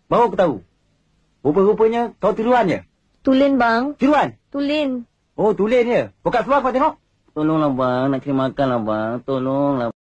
Baru aku tahu. Rupa-rupanya kau tiruan je. Tulen, bang. Tiruan? Tulen. Oh, tulen je. Buka seluar kau tengok. Tolonglah bang, nak kena makan lah bang. Tolonglah.